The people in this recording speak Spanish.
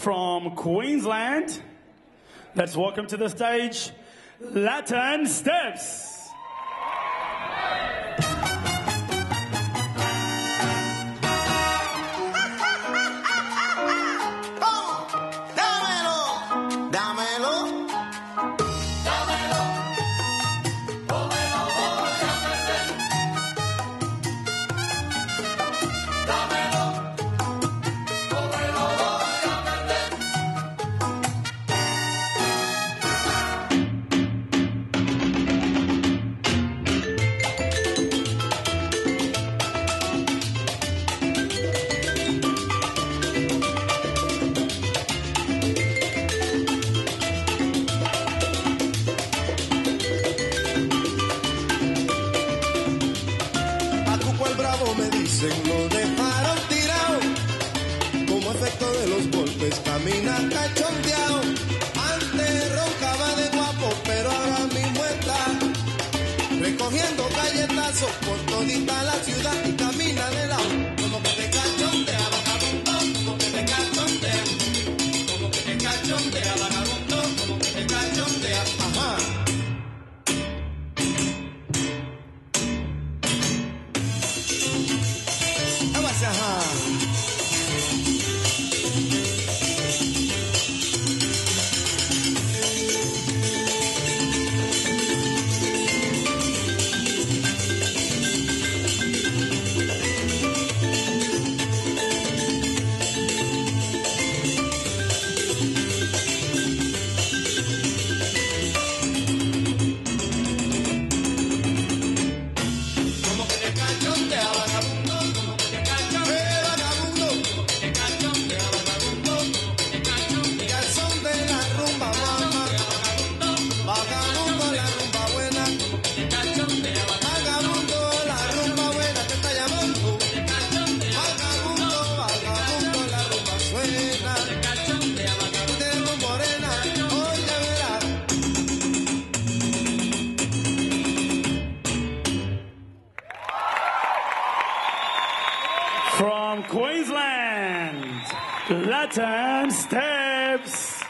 From Queensland, let's welcome to the stage, Latin Steps. Me dicen lo dejaron tirado, como efecto de los golpes camina cachondeado. Antes roncaba de guapo, pero ahora mismo está recogiendo galletazos por todita la ciudad y camina de lado. Como que te cachondea, vagabundo, como que te cachondea, como que te cachondea, vagabundo, como que te cachondea, ajá. From Queensland, Latin Steps.